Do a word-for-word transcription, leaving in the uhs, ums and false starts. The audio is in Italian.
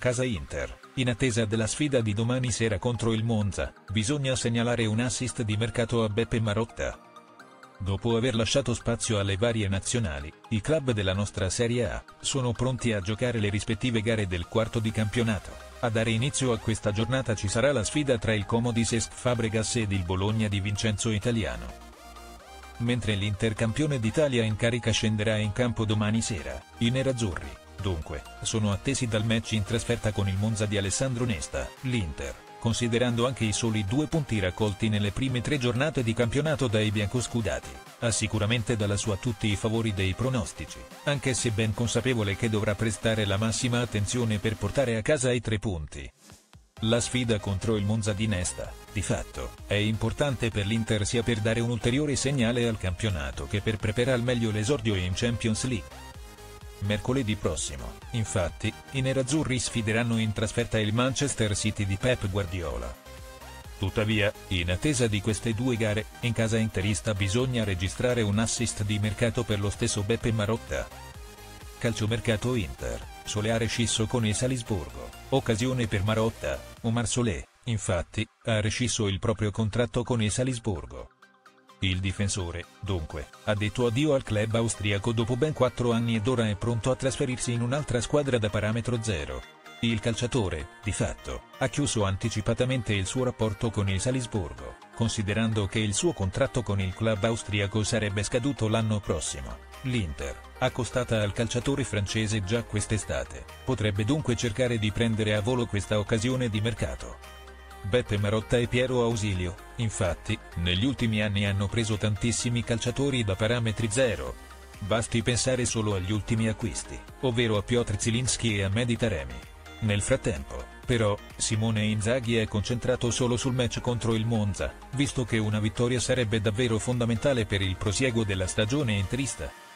casa Inter. In attesa della sfida di domani sera contro il Monza, bisogna segnalare un assist di mercato a Beppe Marotta. Dopo aver lasciato spazio alle varie nazionali, i club della nostra Serie A sono pronti a giocare le rispettive gare del quarto di campionato. A dare inizio a questa giornata ci sarà la sfida tra il Comodi Cesc Fabregas ed il Bologna di Vincenzo Italiano. Mentre l'Inter campione d'Italia in carica scenderà in campo domani sera, i nerazzurri, dunque, sono attesi dal match in trasferta con il Monza di Alessandro Nesta. L'Inter, considerando anche i soli due punti raccolti nelle prime tre giornate di campionato dai biancoscudati, ha sicuramente dalla sua tutti i favori dei pronostici, anche se ben consapevole che dovrà prestare la massima attenzione per portare a casa i tre punti. La sfida contro il Monza di Nesta, di fatto, è importante per l'Inter sia per dare un ulteriore segnale al campionato che per preparare al meglio l'esordio in Champions League. Mercoledì prossimo, infatti, i nerazzurri sfideranno in trasferta il Manchester City di Pep Guardiola. Tuttavia, in attesa di queste due gare, in casa interista bisogna registrare un assist di mercato per lo stesso Beppe Marotta. Calciomercato Inter, Solé ha rescisso con il Salisburgo, occasione per Marotta. Omar Solé, infatti, ha rescisso il proprio contratto con il Salisburgo. Il difensore, dunque, ha detto addio al club austriaco dopo ben quattro anni ed ora è pronto a trasferirsi in un'altra squadra da parametro zero. Il calciatore, di fatto, ha chiuso anticipatamente il suo rapporto con il Salisburgo, considerando che il suo contratto con il club austriaco sarebbe scaduto l'anno prossimo. L'Inter, accostata al calciatore francese già quest'estate, potrebbe dunque cercare di prendere a volo questa occasione di mercato. Beppe Marotta e Piero Ausilio, infatti, negli ultimi anni hanno preso tantissimi calciatori da parametri zero. Basti pensare solo agli ultimi acquisti, ovvero a Piotr Zielinski e a Mehdi Taremi. Nel frattempo, però, Simone Inzaghi è concentrato solo sul match contro il Monza, visto che una vittoria sarebbe davvero fondamentale per il prosieguo della stagione interista.